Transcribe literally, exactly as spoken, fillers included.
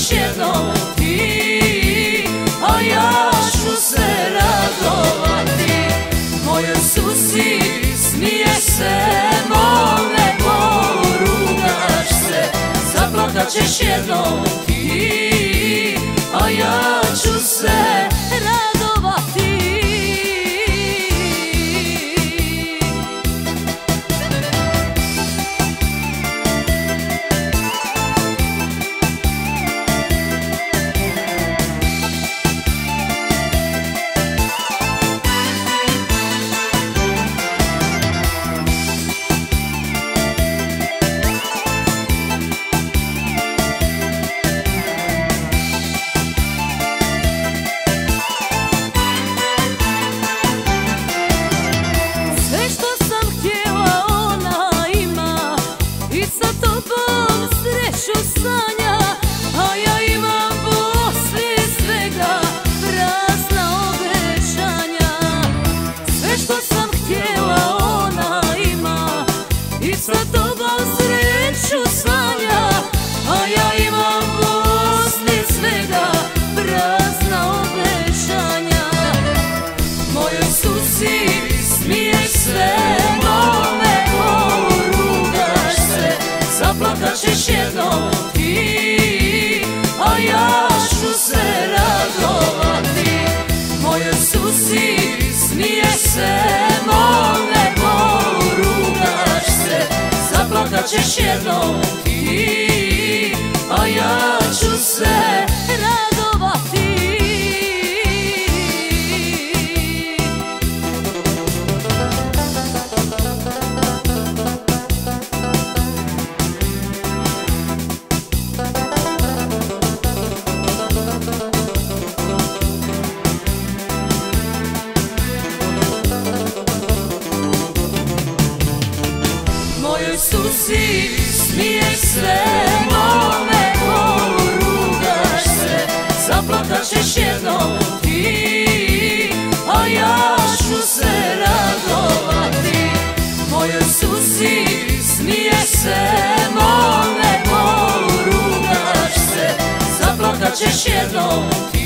ćeš jednom ti, a ja ću se radovati. Mojoj suzi smiješ se, mome porugaš se, zaplakat ćeš jednom ti, a ja ću se radovati. Sanja, a ja imam poslije svega prazna obećanja. Sve što sam htjela ona ima i sa tobom sreću sanja, a ja imam poslije svega prazna obećanja. Mojoj suzi smiješ se, mome porugaš se, zaplakat ćeš jednom ti, a ja ću se radovati. Mojoj suzi smiješ se, mome porugaš se, zaplakat ćeš jednom ti, a ja ću se radovati. Mojoj suzi smiješ se, mome porugaš se, zaplakat ćeš jednom ti, a ja ću se radovati. Mojoj suzi smiješ se, mome porugaš se, zaplakat ćeš jednom ti,